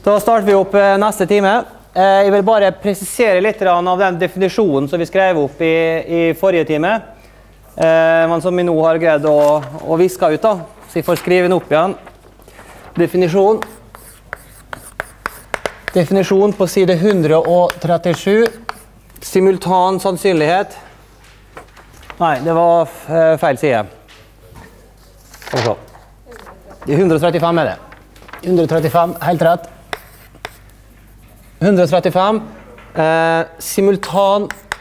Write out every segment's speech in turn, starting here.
Da starter vi opp neste time. Jeg vil bare presisere litt av den definisjonen som vi skrev opp i forrige time, men som vi nå har greid å viske ut da. Så jeg får skrive den opp igjen. Definisjon på side 137. Simultan sannsynlighet. Nei, det var feil side. Skal vi se. Det er 135 er det. 135, helt rett. 135. Simultan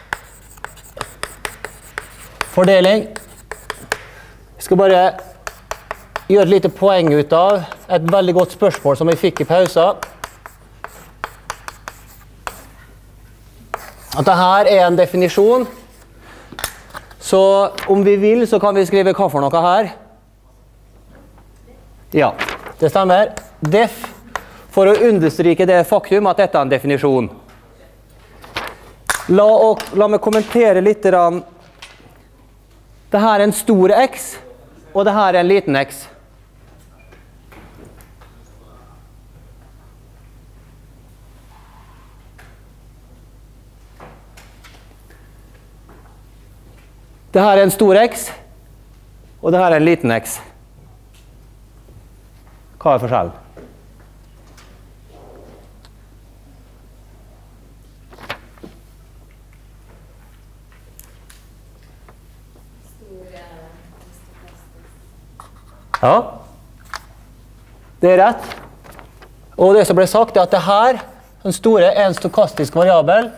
fordeling. Jeg skal bare gjøre et lite poeng ut av et veldig godt spørsmål som jeg fikk i pausen. At dette er en definisjon. Så om vi vil, så kan vi skrive hva for noe her. Ja, det stemmer. Def, for å understryke det faktum at dette er en definisjon. La meg kommentere litt. Dette er en stor X, og dette er en liten X. Dette er en stor X, og dette er en liten X. Hva er forskjellen? Ja, det er rett. Og det som ble sagt er at det her, den store, er en stokastisk variabel.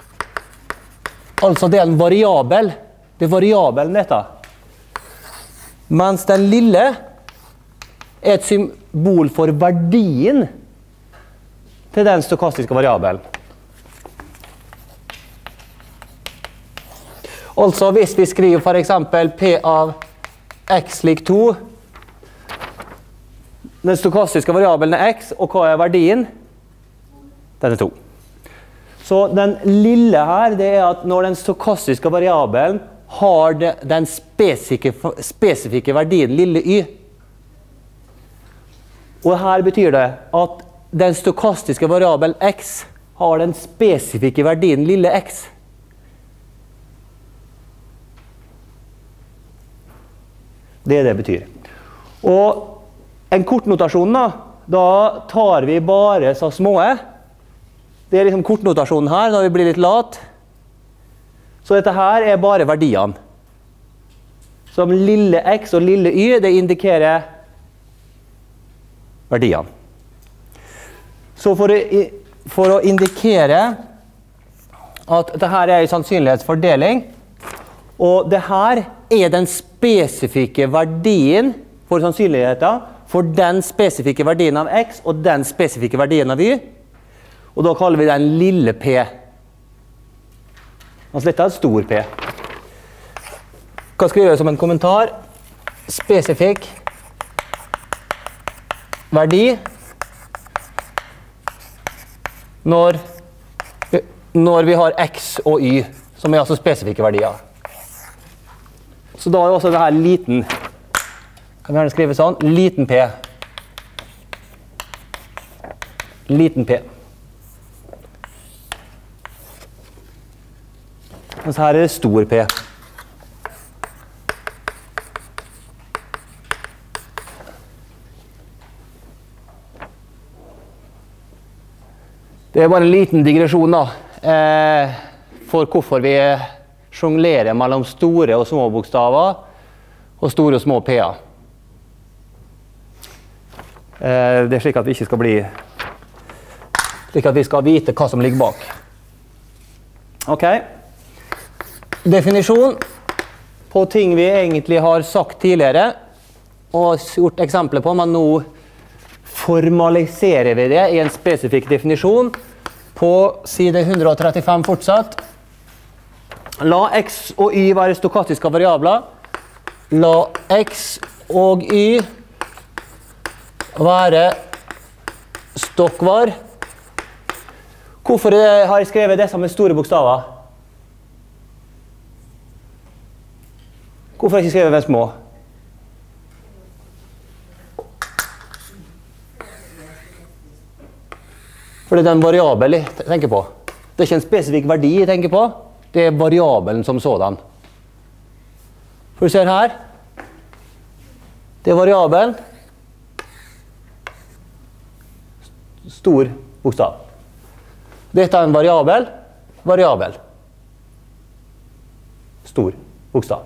Altså det er en variabel. Det er variabelen dette. Mens den lille er et symbol for verdien til den stokastiske variabelen. Altså hvis vi skriver for eksempel P av x lik 2, den stokastiske variabelen er x, og hva er verdien? Den er 2. Så den lille her, det er at når den stokastiske variabelen har den spesifikke verdien lille y. Og her betyr det at den stokastiske variabelen x har den spesifikke verdien lille x. Det er det betyr. Og en kortnotasjon da tar vi bare så små. Det er liksom kortnotasjonen her når vi blir litt lat. Så dette her er bare verdiene. Som lille x og lille y, det indikerer verdiene. Så for å indikere at dette her er en sannsynlighetsfordeling, og det her er den spesifikke verdien for sannsynligheten, for den spesifikke verdien av x og den spesifikke verdien av y, og da kaller vi den lille p. Altså dette er en stor P. Hva skriver jeg som en kommentar? Spesifikk verdi når vi har x og y, som er altså spesifikke verdier. Så da er også det her liten. Kan vi gjerne skrive sånn? Liten P. Liten P. Mens her er det stor P. Det er bare en liten digresjon da, for hvorfor vi jonglerer mellom store og små bokstaver og store og små P-er. Det er slik at vi ikke skal bli, slik at vi skal vite hva som ligger bak. Ok. Definisjon på ting vi egentlig har sagt tidligere og gjort eksempler på, men nå formaliserer vi det i en spesifikk definisjon på side 135 fortsatt. La x og y være stokastiske variabler. La x og y være stokkvar. Hvorfor har jeg skrevet disse med store bokstaver? Hvorfor har jeg ikke skrevet med små? For det er en variabel jeg tenker på. Det er ikke en spesifikk verdi jeg tenker på, det er variabelen som sådan. For du ser her, det er variabelen, stor bokstav. Dette er en variabel, variabel, stor bokstav.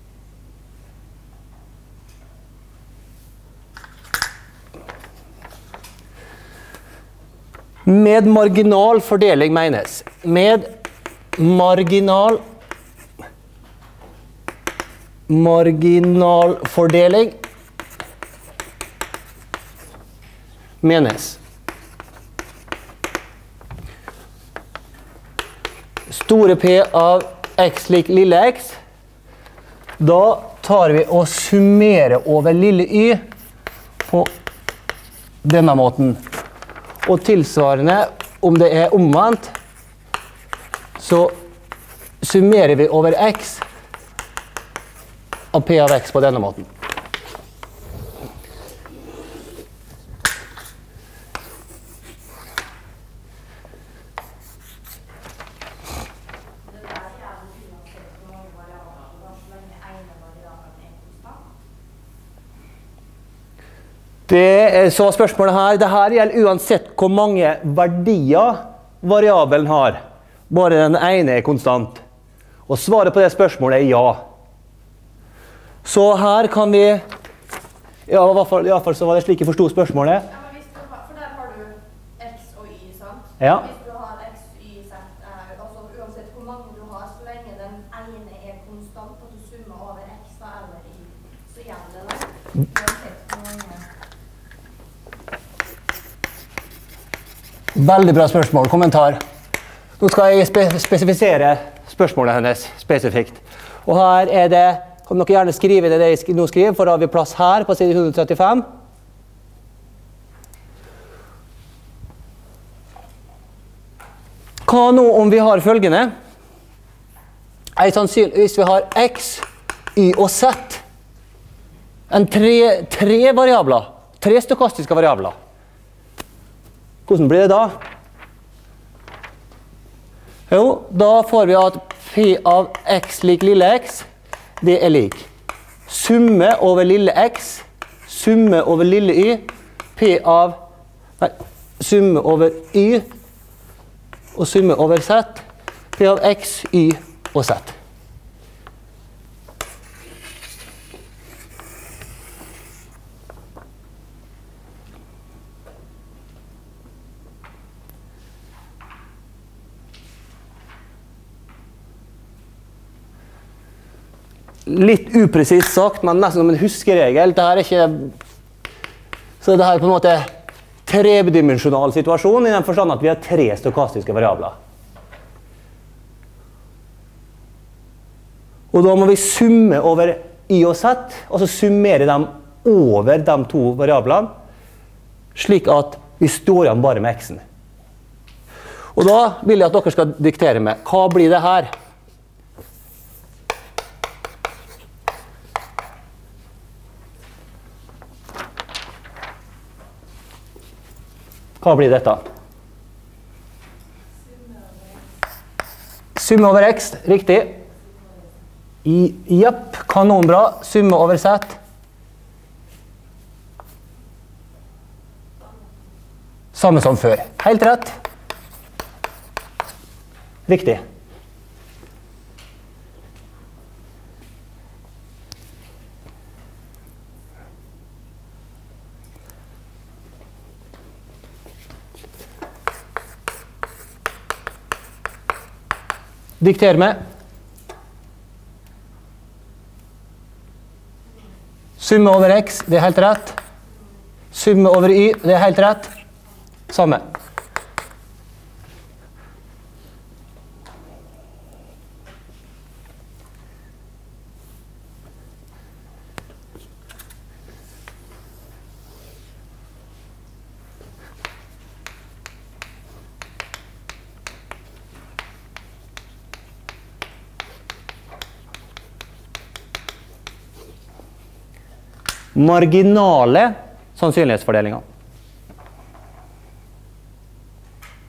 Med marginal fordeling menes. Med marginal fordeling menes. Store P av x lik lille x. Da tar vi og summerer over lille y på denne måten. Og tilsvarende, om det er omvendt, så summerer vi over x av p av x på denne måten. Det er så spørsmålet her. Dette gjelder uansett hvor mange verdier variabelen har. Bare den ene er konstant. Og svaret på det spørsmålet er ja. Så her kan vi... Ja, i hvert fall så var det slik jeg forstod spørsmålet. Ja, men hvis du har, for der har du x og y, sant? Ja. Hvis du har x, y, z, altså uansett hvor mange du har, så lenge den ene er konstant, og du summer over x eller y, så gjelder det. Uansett hvor mange... Veldig bra spørsmål. Kommentar. Nå skal jeg spesifisere spørsmålet hennes spesifikt. Og her er det, kan dere gjerne skrive det jeg nå skriver, for da har vi plass her på side 135. Hva nå om vi har følgende? Hvis vi har x, y og z, tre variabler, tre stokastiske variabler. Hvordan blir det da? Jo, da får vi at p av x lik lille x, det er lik summe over lille x, summe over lille y, summe over y, og summe over z, p av x, y og z. Litt upresist sagt, men nesten som en huskeregel. Dette er ikke... Så dette er på en måte tredimensional situasjon, i den forstand at vi har tre stokastiske variabler. Og da må vi summe over y og z, og så summere dem over de to variablene, slik at vi står igjen bare med x-en. Og da vil jeg at dere skal diktere med, hva blir det her? Hva blir dette? Summe over x, riktig. Japp, kanonbra. Summe over z. Samme som før. Helt rett. Riktig. Dikter med. Summe over x, det er helt rett. Summe over y, det er helt rett. Samme. Marginale sannsynlighetsfordelinger.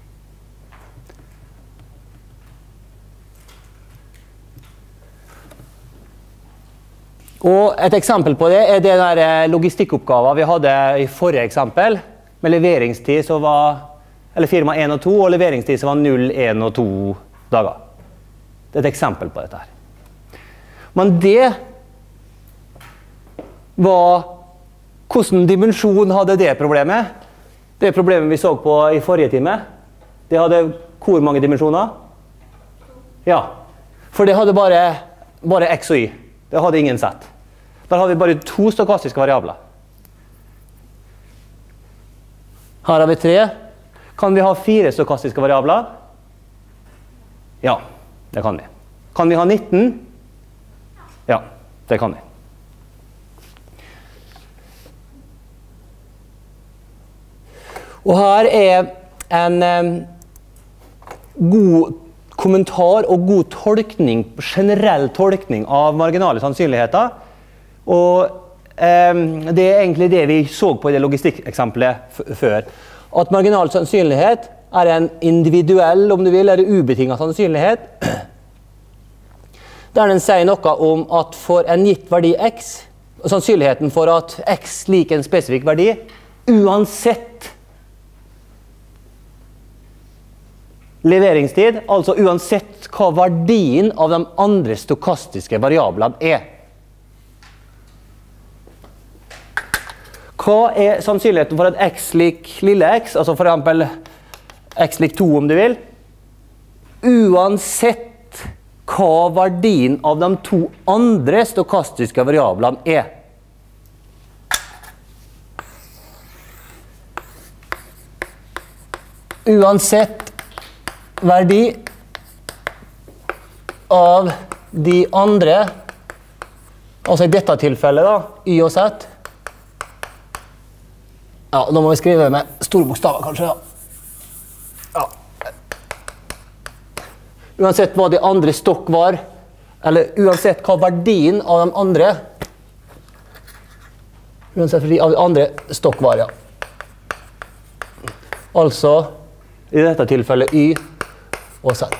Og et eksempel på det er den der logistikkoppgaven vi hadde i forrige eksempel, med leveringstid som var, eller firma 1 og 2, og leveringstid som var 0, 1 og 2 dager. Det er et eksempel på dette her. Men det var, hvordan dimensjon hadde det problemet? Det problemet vi så på i forrige time, det hadde hvor mange dimensjoner? Ja, for det hadde bare x og y. Det hadde ingen sett. Der har vi bare 2 stokastiske variabler. Her har vi 3. Kan vi ha 4 stokastiske variabler? Ja, det kan vi. Kan vi ha 19? Ja, det kan vi. Og her er en god kommentar og god tolkning, generell tolkning av marginale sannsynligheter. Og det er egentlig det vi så på i det logistikkeksempelet før. At marginal sannsynlighet er en individuell, om du vil, eller ubetinget sannsynlighet. Der den sier noe om at for en gitt verdi x, sannsynligheten for at x liker en spesifikk verdi, uansett leveringstid, altså uansett hva verdien av de andre stokastiske variablene er. Hva er sannsynligheten for at x lik lille x, altså for eksempel x lik 2 om du vil, uansett hva verdien av de 2 andre stokastiske variablene er. Uansett verdi av de andre, altså i dette tilfellet da, y og z. Ja, da må vi skrive med store bokstaver kanskje da. Ja. Uansett hva de andre stokk var, eller uansett hva verdien av de andre, uansett verdi av de andre stokk var, ja. Altså, i dette tilfellet y og z.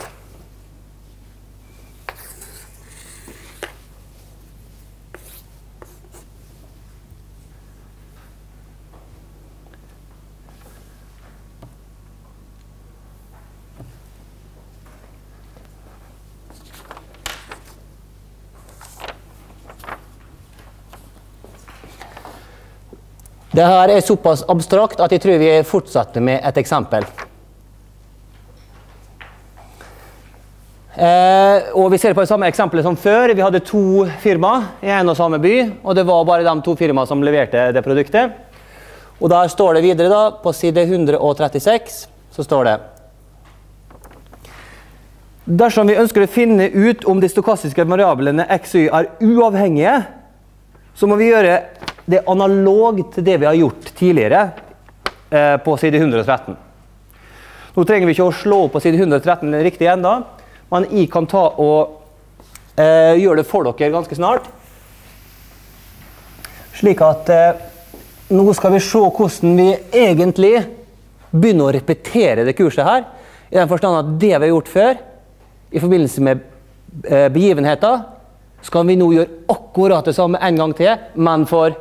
Dette er såpass abstrakt at jeg tror vi fortsetter med et eksempel. Og vi ser på det samme eksempelet som før. Vi hadde 2 firmaer i en og samme by, og det var bare de 2 firmaer som leverte det produktet. Og der står det videre da, på side 136, så står det: dersom vi ønsker å finne ut om de stokastiske variablene x og y er uavhengige, så må vi gjøre det analog til det vi har gjort tidligere på side 113. Nå trenger vi ikke å slå opp på side 113 riktig enda, men jeg kan ta og gjøre det for dere ganske snart. Slik at nå skal vi se hvordan vi egentlig begynner å repetere det kurset her, i den forstand at det vi har gjort før, i forbindelse med begivenheter, skal vi nå gjøre akkurat det samme en gang til, men for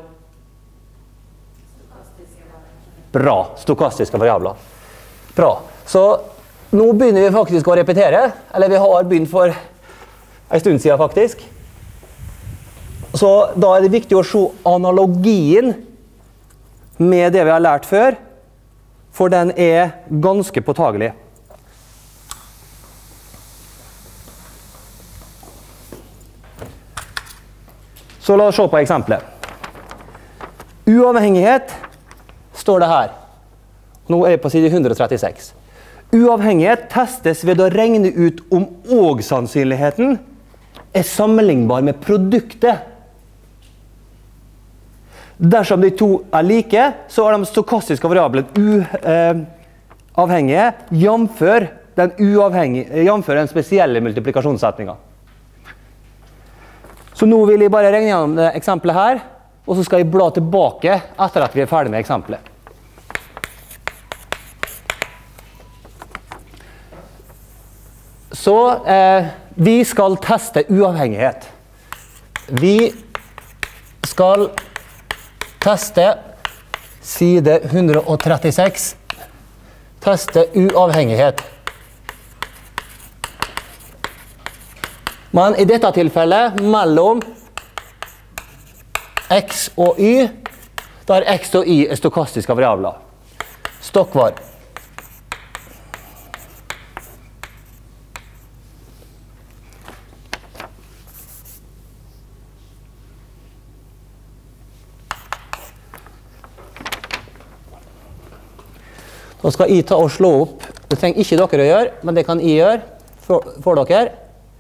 bra, stokastiske variabler. Bra. Så nå begynner vi faktisk å repetere, eller vi har begynt for en stund siden faktisk. Så da er det viktig å se analogien med det vi har lært før, for den er ganske påtagelig. Så la oss se på eksempelet. Uavhengighet står det her. Nå er jeg på side 136. Uavhengighet testes ved å regne ut om og-sannsynligheten er sammenlignbar med produktet. Dersom de 2 er like, så er de stokastiske variablene uavhengige, jamfør den spesielle multiplikasjonssetningen. Så nå vil jeg bare regne gjennom det eksempelet her, og så skal jeg bla tilbake etter at vi er ferdig med eksempelet. Så vi skal teste uavhengighet. Vi skal teste side 136. Teste uavhengighet. Men i dette tilfellet, mellom x og y, der x og y er stokastiske variabler. Stokkvar. Da skal jeg ta og slå opp. Det trenger ikke dere å gjøre, men det kan jeg gjøre for dere.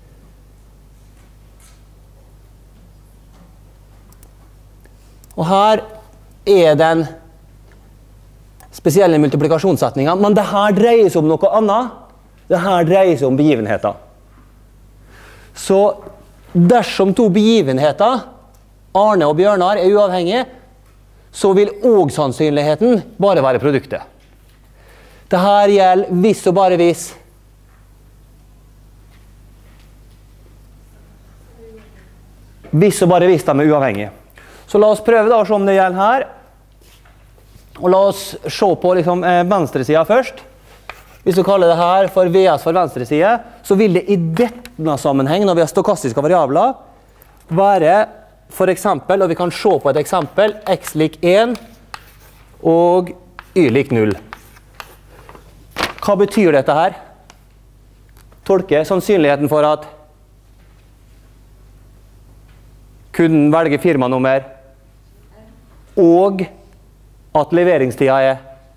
Og her er den spesielle multiplikasjonssetningen, men det her dreier seg om noe annet. Det her dreier seg om begivenheter. Så dersom to begivenheter, Arne og Bjørnar, er uavhengige, så vil også sannsynligheten bare være produktet. Det her gjelder hvis og bare hvis. Hvis og bare hvis de er uavhengige. Så la oss prøve da å se om det gjelder her. Og la oss se på liksom, venstre siden først. Hvis vi kaller det her for VS for venstre side, så vil det i denne sammenheng, når vi har stokastiske variabler, være for eksempel, og vi kan se på et eksempel, x lik 1 og y lik 0. Hva betyr dette her? Tolke sannsynligheten for at kunden velger firmanummer, og at leveringstida er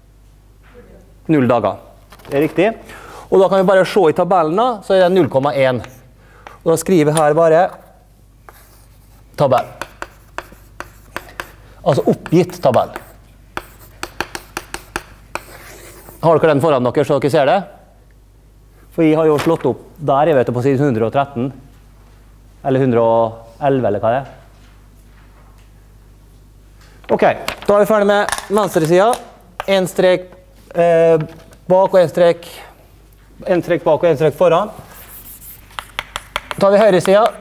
0 dager. Det er riktig. Og da kan vi bare se i tabellen da, så er det 0,1. Og da skriver jeg her bare tabell. Altså oppgitt tabell. Har dere den foran dere så dere ser det? For jeg har jo slått opp der, jeg vet det, på siden 113. Eller 111, eller hva det er. Ok, da er vi ferdig med venstre siden. En strek bak og en strek bak og en strek foran. Da tar vi høyre siden.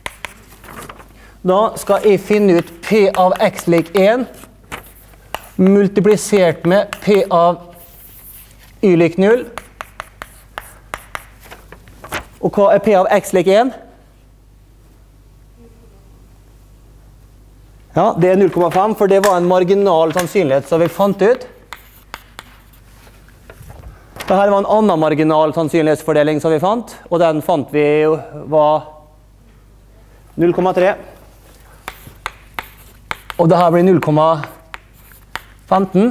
Da skal jeg finne ut P av x lik 1 multiplisert med P av y lik 0. Og hva er P av x lik 1? Ja, det er 0,5, for det var en marginal sannsynlighet som vi fant ut. Dette var en annen marginal sannsynlighetsfordeling som vi fant, og den fant vi var 0,3. Og dette blir 0,15.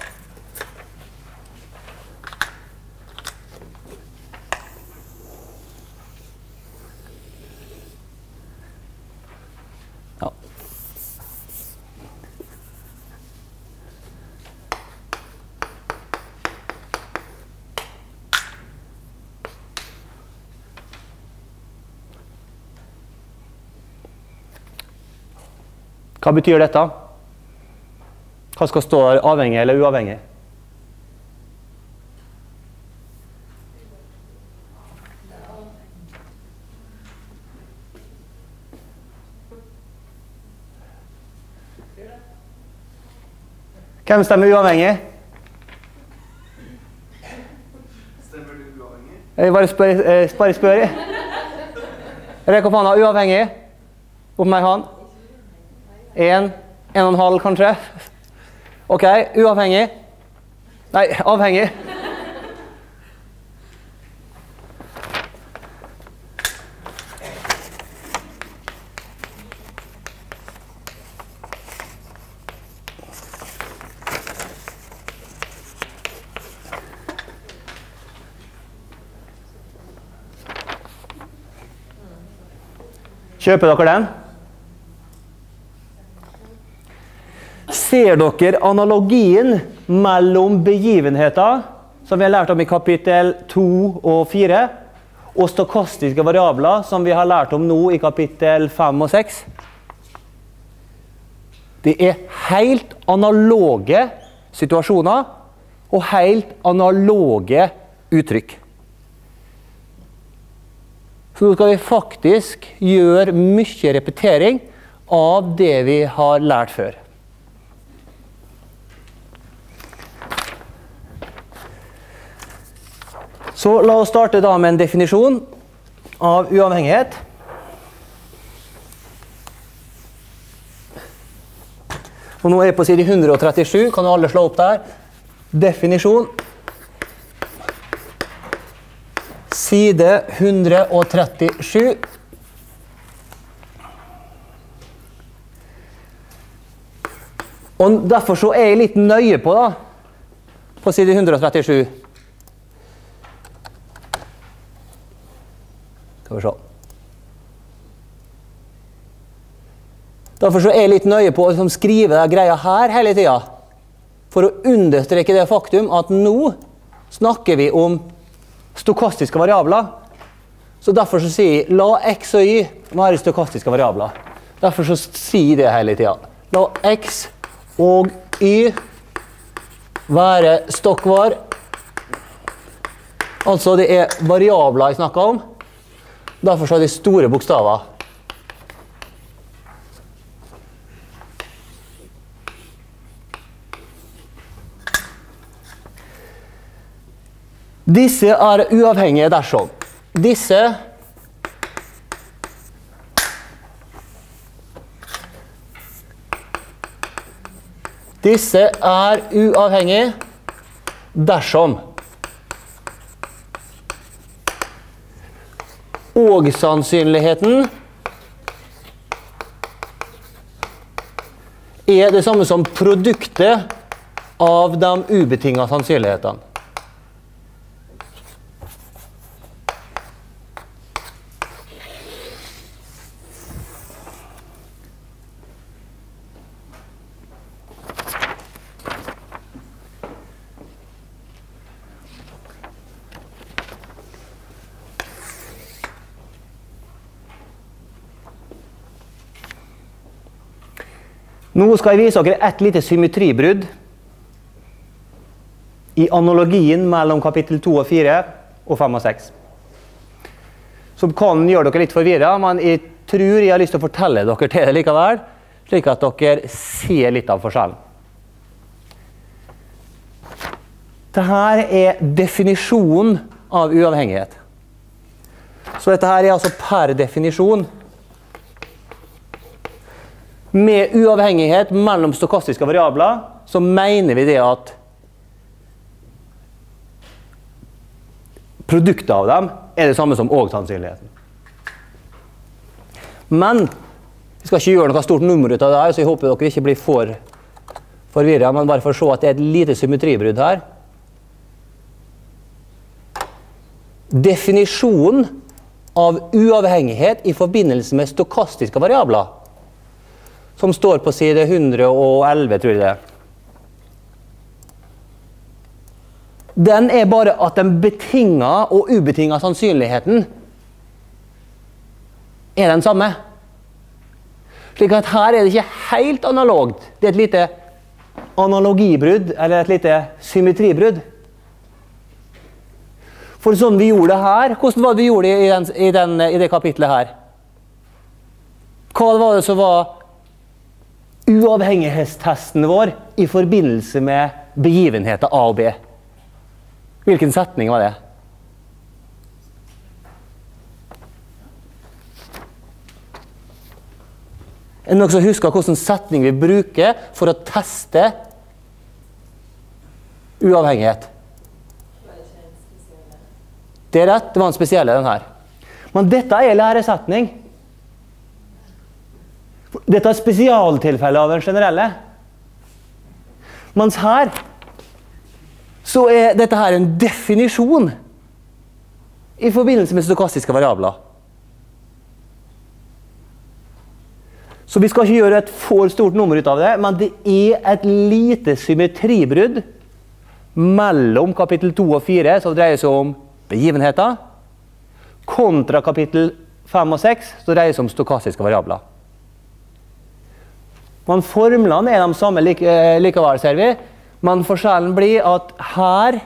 Hva betyr dette? Hva skal stå der, avhengig eller uavhengig? Hvem stemmer uavhengig? Stemmer du uavhengig? Jeg bare spør. Rekk opp hånda, uavhengig. Opp med hånd. 1,5 kanskje. Ok, uavhengig. Nei, avhengig. Kjøper dere den? Ser dere analogien mellom begivenheter, som vi har lært om i kapittel 2 og 4, og stokastiske variabler, som vi har lært om nå i kapittel 5 og 6? Det er helt analoge situasjoner, og helt analoge uttrykk. Så nå skal vi faktisk gjøre mye repetering av det vi har lært før. Så la oss starte da med en definisjon av uavhengighet. Og nå er jeg på side 137, kan alle slå opp der. Definisjon. Side 137. Og derfor så er jeg litt nøye på da, på side 137. Skal vi se. Derfor så er jeg litt nøye på å skrive det greia her hele tiden, for å understreke det faktum at nå snakker vi om stokastiske variabler. Så derfor så sier jeg, la x og y være stokastiske variabler. Derfor så sier jeg det hele tiden. La x og y være stokkvar. Altså det er variabler jeg snakker om. Derfor så er det store bokstaver. Disse er uavhengige dersom. Disse er uavhengige dersom. Og sannsynligheten er det samme som produktet av de ubetingede sannsynlighetene. Nå skal jeg vise dere et lite symmetribrudd i analogien mellom kapittel 2 og 4 og 5 og 6. Som kan gjøre dere litt forvirret, men jeg tror jeg har lyst til å fortelle dere til det likevel, slik at dere ser litt av forskjellen. Dette er definisjonen av uavhengighet. Så dette her er altså per definisjon. Med uavhengighet mellom stokastiske variabler, så mener vi det at produktet av dem er det samme som og-sannsynligheten. Men, vi skal ikke gjøre noe stort nummer ut av det her, så jeg håper dere ikke blir for forvirret, men bare for å se at det er et lite symmetribrudd her. Definisjonen av uavhengighet i forbindelse med stokastiske variabler, som står på side 111, tror jeg det. Den er bare at den betinget og ubetinget sannsynligheten er den samme. Slik at her er det ikke helt analogt. Det er et lite analogibrudd, eller et lite symmetribrudd. For sånn vi gjorde det her, hvordan var det vi gjorde i det kapitlet her? Hva var det som var uavhengighetstesten vår i forbindelse med begivenheter A og B? Hvilken setning var det? Er det noen som husker hvilken setning vi bruker for å teste uavhengighet? Det er rett, det var en spesiell den her. Men dette er læresetning. Dette er spesialtilfelle av den generelle. Mens her, så er dette her en definisjon i forbindelse med stokastiske variabler. Så vi skal ikke gjøre et for stort nummer ut av det, men det er et lite symmetribrudd mellom kapittel 2 og 4, som dreier seg om begivenheter, kontra kapittel 5 og 6, som dreier seg om stokastiske variabler. Men formlene er de samme likevel, ser vi. Men forskjellen blir at her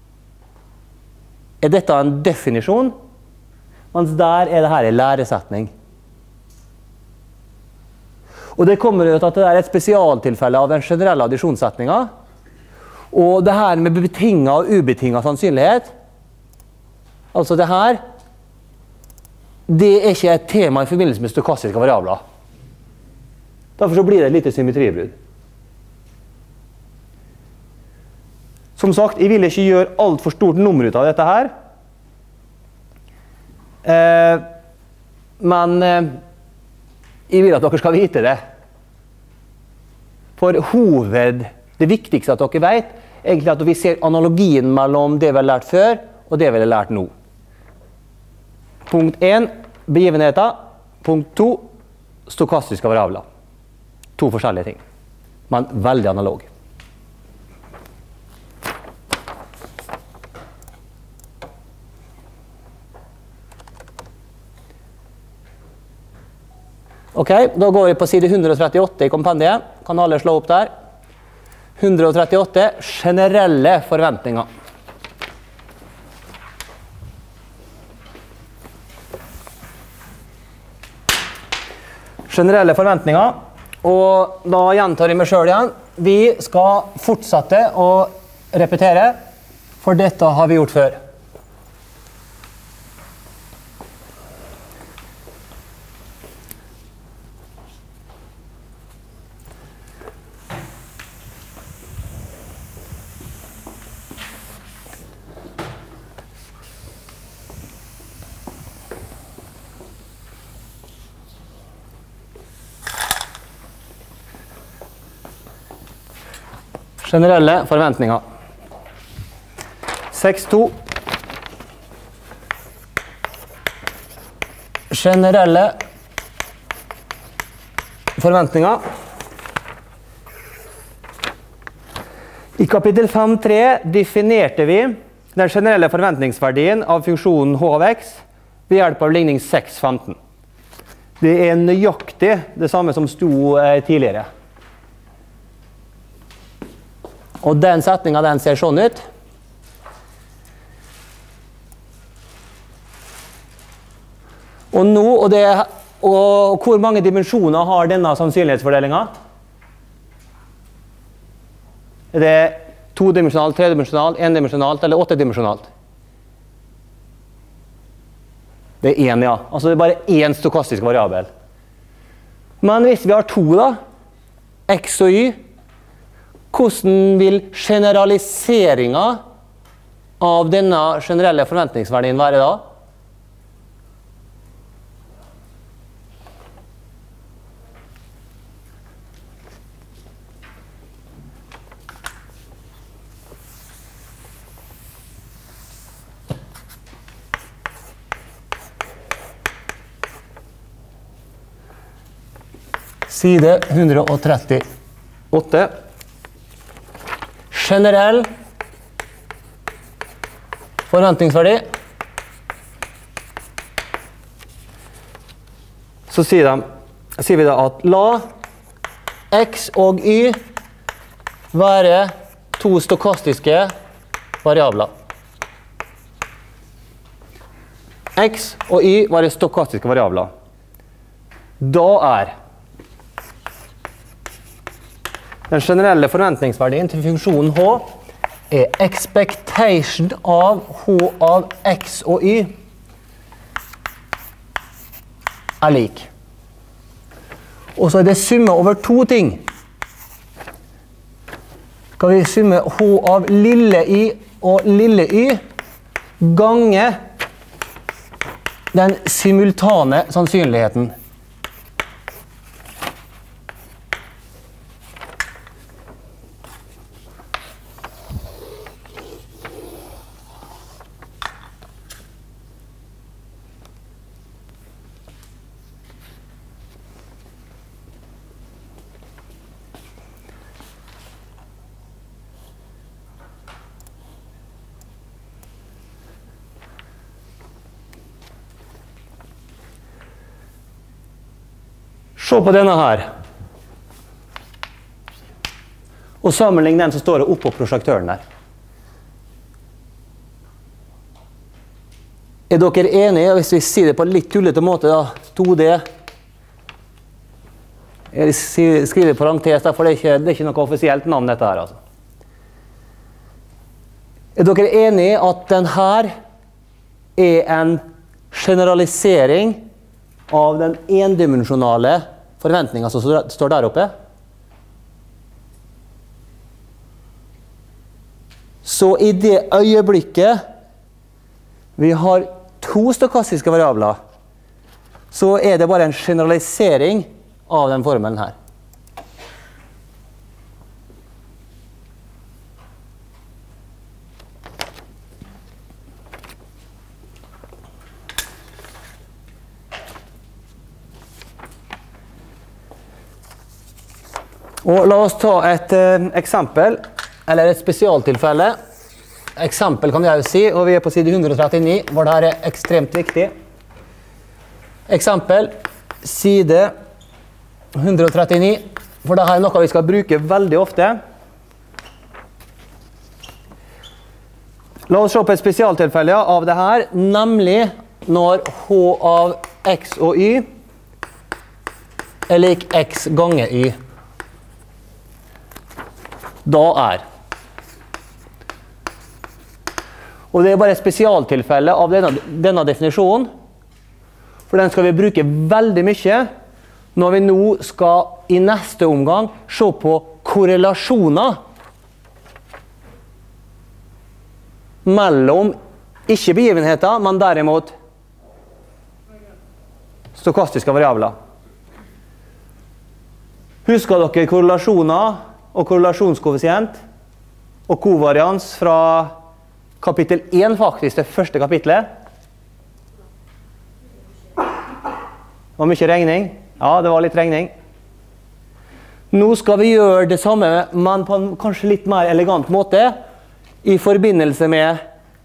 er dette en definisjon, mens der er det her en læresetning. Og det kommer jo til at det er et spesialtilfelle av den generelle addisjonssetningen. Og det her med betinget og ubetinget sannsynlighet, altså det her, det er ikke et tema i forbindelse med stokastiske variabler. Derfor så blir det et lite symmetribrudd. Som sagt, jeg vil ikke gjøre alt for stort nummer ut av dette her. Men jeg vil at dere skal vite det. For det viktigste at dere vet, egentlig at vi ser analogien mellom det vi har lært før, og det vi har lært nå. Punkt 1, begivenheter. Punkt 2, stokastiske variabler. 2 forskjellige ting, men veldig analog. Ok, da går vi på side 138 i kompendiet. Kan alle slå opp der? 138, generelle forventninger. Generelle forventninger, og da gjentar jeg meg selv igjen. Vi skal fortsette å repetere, for dette har vi gjort før. Generelle forventninger. 6.2. Generelle forventninger. I kapittel 5.3 definerte vi den generelle forventningsverdien av funksjonen h av x ved hjelp av ligning 6.15. Det er nøyaktig det samme som sto tidligere. Og den setningen, den ser sånn ut. Og nå, og hvor mange dimensjoner har denne sannsynlighetsfordelingen? Er det 2-dimensjonalt, 3-dimensjonalt, 1-dimensjonalt eller 8-dimensjonalt? Det er 1, ja. Altså det er bare 1 stokastisk variabel. Men hvis vi har 2 da, x og y, hvordan vil generaliseringen av denne generelle forventningsverdien være da? Side 138. Generell forventningsverdi. Så sier vi da at la x og y være 2 stokastiske variabler. X og y være stokastiske variabler. Da er den generelle forventningsverdien til funksjonen h er expectation av h av x og y er lik. Og så er det summe over 2 ting. Skal vi summe h av lille y og lille y gange den simultane sannsynligheten. Se på denne her. Og sammenlign den som står oppå prosjektøren der. Er dere enige, hvis vi sier det på litt tullete måte da, 2D? Jeg skriver parentes, for det er ikke noe offisielt navn dette her. Altså. Er dere enige i at den her er en generalisering av den endimensjonale forventningen som står der oppe? Så i det øyeblikket vi har to stokastiske variabler, så er det bare en generalisering av den formelen her. Og la oss ta et eksempel, eller et spesialtilfelle. Eksempel kan jeg jo si, og vi er på side 139, hvor det her er ekstremt viktig. Eksempel, side 139, for dette er noe vi skal bruke veldig ofte. La oss se på et spesialtilfelle av det her, nemlig når h av x og y er lik x ganger y. Da er. Og det er bare et spesialtilfelle av denne definisjonen, for den skal vi bruke veldig mye når vi nå skal i neste omgang se på korrelasjoner mellom ikke begivenheter, men derimot stokastiske variabler. Husker dere korrelasjoner og korrelasjonskoeffisient og kovarians fra kapittel 1 faktisk, det første kapitlet? Det var mye regning. Ja, det var litt regning. Nå skal vi gjøre det samme, men på en kanskje litt mer elegant måte, i forbindelse med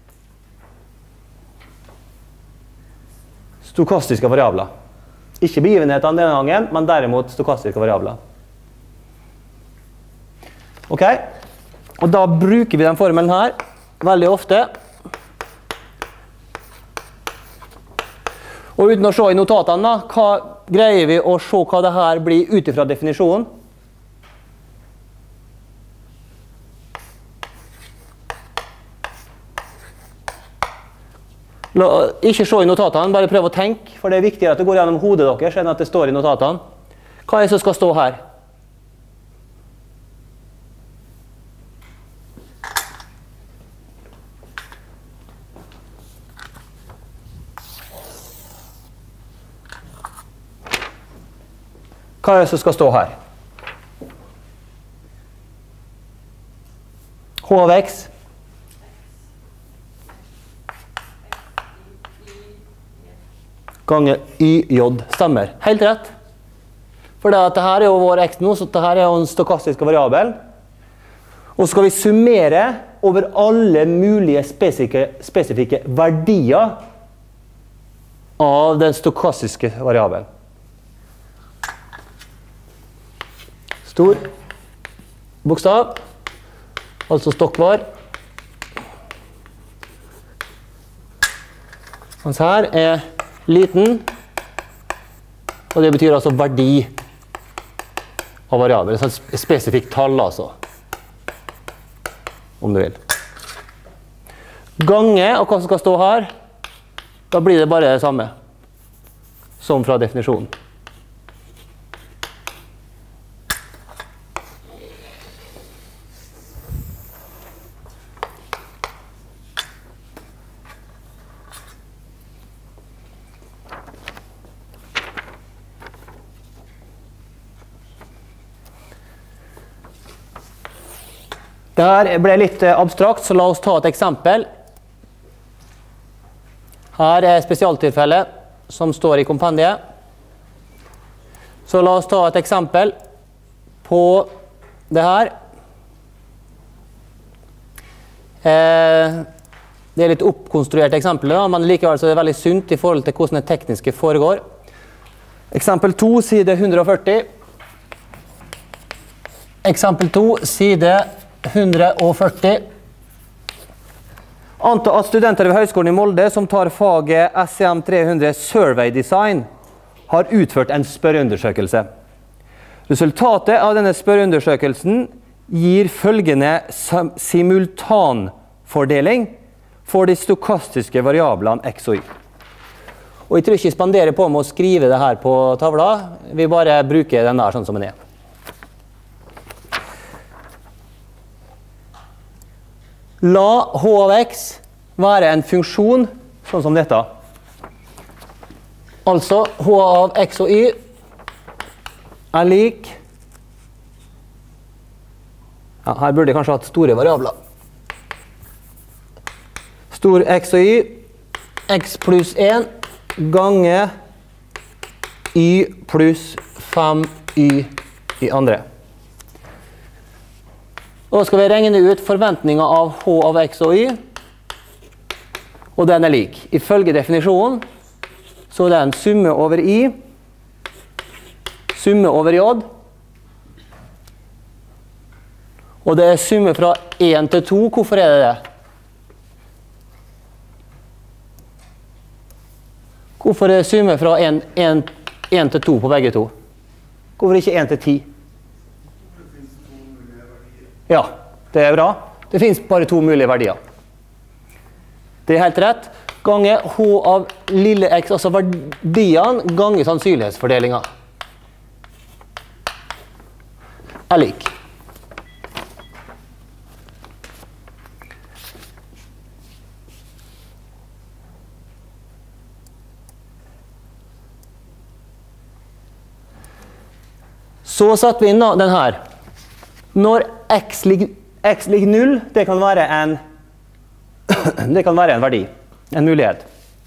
stokastiske variabler. Ikke begivenhetene denne gangen, men derimot stokastiske variabler. Ok? Og da bruker vi den formelen her veldig ofte. Og uten å se i notatene, greier vi å se hva det her blir ut ifra definisjonen? Ikke se i notatene, bare prøv å tenke, for det er viktigere at det går gjennom hodet deres enn at det står i notatene. Hva er det som skal stå her? Hva er det som skal stå her? H av x. Ganger YJ. Stemmer. Helt rett. For dette her er jo vår x nå, så dette her er jo en stokastiske variabel. Og så skal vi summere over alle mulige spesifikke verdier av den stokastiske variabelen. Stor bokstav, altså stokkvar. Mens her er liten, og det betyr altså verdi av variabel. Et spesifikt tall altså, om du vil. Gange, og hva som skal stå her, da blir det bare det samme som fra definisjonen. Dette ble litt abstrakt, så la oss ta et eksempel. Her er spesialtilfellet som står i kompendiet. Så la oss ta et eksempel på det her. Det er litt oppkonstruert eksempel, men likevel så er det veldig sunt i forhold til hvordan det tekniske foregår. Eksempel 2, side 140. Eksempel 2, side 140. Anta at studenter ved Høgskolen i Molde som tar faget SCM 300 Survey Design har utført en spørreundersøkelse. Resultatet av denne spørreundersøkelsen gir følgende simultanfordeling for de stokastiske variablene x og y. Og jeg tror ikke jeg spanderer på med å skrive det her på tavla, vi bare bruker den der sånn som den er. La h av x være en funksjon sånn som dette. Altså h av x og y er lik, ja, her burde jeg kanskje hatt store variabler. Stor x og y, x pluss 1 gange y pluss 5y i andre. Da skal vi regne ut forventningen av h av x og y, og den er lik. Ifølge definisjonen så er det en summe over i, summe over j, og det er summe fra 1 til 2. Hvorfor er det det? Hvorfor er det summe fra 1 til 2 på begge to? Hvorfor ikke 1 til 10? Ja, det er bra. Det finnes bare 2 mulige verdier. Det er helt rett. Gange h av lille x, altså verdiene, gange sannsynlighetsfordelingen. Er lik. Så setter vi inn den her. Når x ligger 0, det kan være en verdi, en mulighet.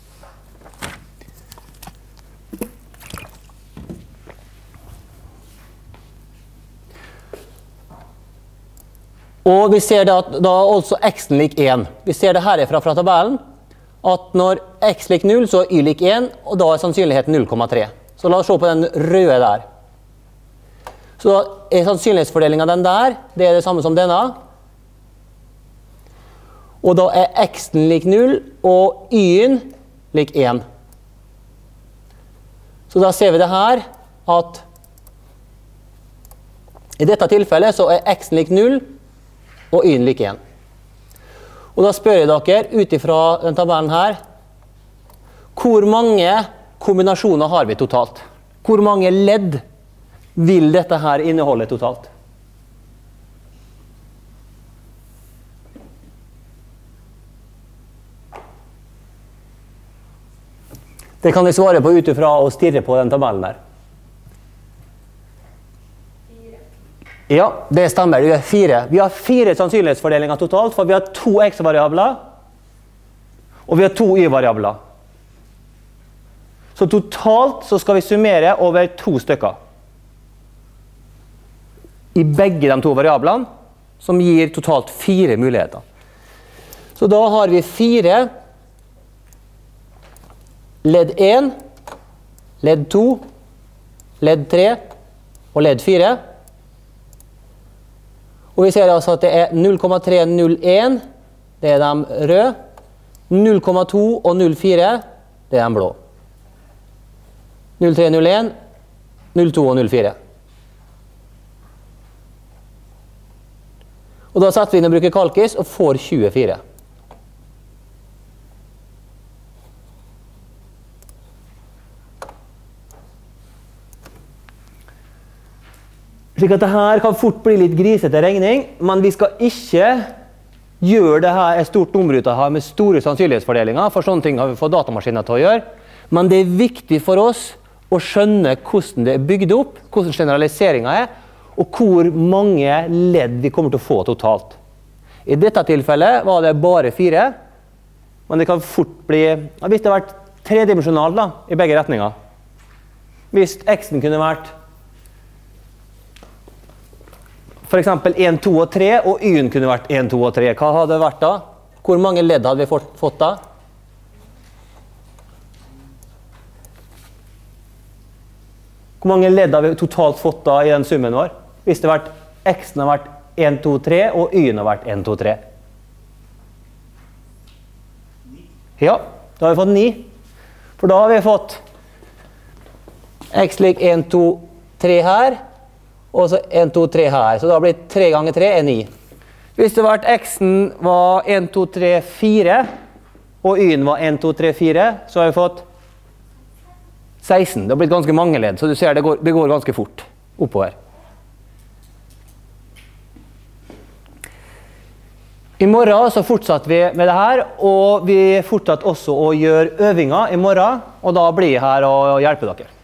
Og vi ser da at da altså x lik 1. Vi ser det herifra fra tabellen, at når x lik 0, så er y lik 1, og da er sannsynligheten 0,3. Så la oss se på den røde der. Så da er sannsynlighetsfordelingen den der, det er det samme som denne. Og da er x-en lik 0, og y-en lik 1. Så da ser vi det her, at i dette tilfellet så er x-en lik 0, og y-en lik 1. Og da spør jeg dere, ut ifra den tabellen her, hvor mange kombinasjoner har vi totalt? Hvor mange ledd vil dette her inneholde totalt? Det kan vi svare på ut ifra å stirre på den tabellen der. 4. Ja, det stemmer. Det er 4. Vi har 4 sannsynlighetsfordelinger totalt, for vi har 2 x-variabler, og vi har 2 y-variabler. Så totalt så skal vi summere over 2 stykker. I begge de 2 variablene, som gir totalt 4 muligheter. Så da har vi 4 ledd 1, ledd 2, ledd 3 og ledd 4. Og vi ser altså at det er 0,301, det er de røde, 0,2 og 0,4, det er de blå. 0,301, 0,2 og 0,4. Og da setter vi inn og bruker kalkis og får 24. Slik at dette kan fort bli litt grisete regning, men vi skal ikke gjøre dette et stort nummer ut av her med store sannsynlighetsfordelinger, for sånne ting har vi fått datamaskiner til å gjøre. Men det er viktig for oss å skjønne hvordan det er bygd opp, hvordan generaliseringen er, og hvor mange ledd vi kommer til å få totalt. I dette tilfellet var det bare 4, men det kan fort bli, hvis det har vært tredimensjonalt da, i begge retninger. Hvis x-en kunne vært for eksempel 1, 2 og 3, og y-en kunne vært 1, 2 og 3, hva hadde det vært da? Hvor mange ledd hadde vi fått da? Hvor mange ledd har vi totalt fått da i den summen vår? Hvis det har vært x-en har vært 1, 2, 3, og y-en har vært 1, 2, 3. Ja, da har vi fått 9. For da har vi fått x lik 1, 2, 3 her, og så 1, 2, 3 her. Så da blir 3 ganger 3 er 9. Hvis det var at x-en var 1, 2, 3, 4, og y-en var 1, 2, 3, 4, så har vi fått 16. Det har blitt ganske mange ledd, så du ser det går ganske fort oppover. I morgen så fortsatte vi med det her, og vi fortsatte også å gjøre øvinger i morgen, og da blir jeg her og hjelper dere.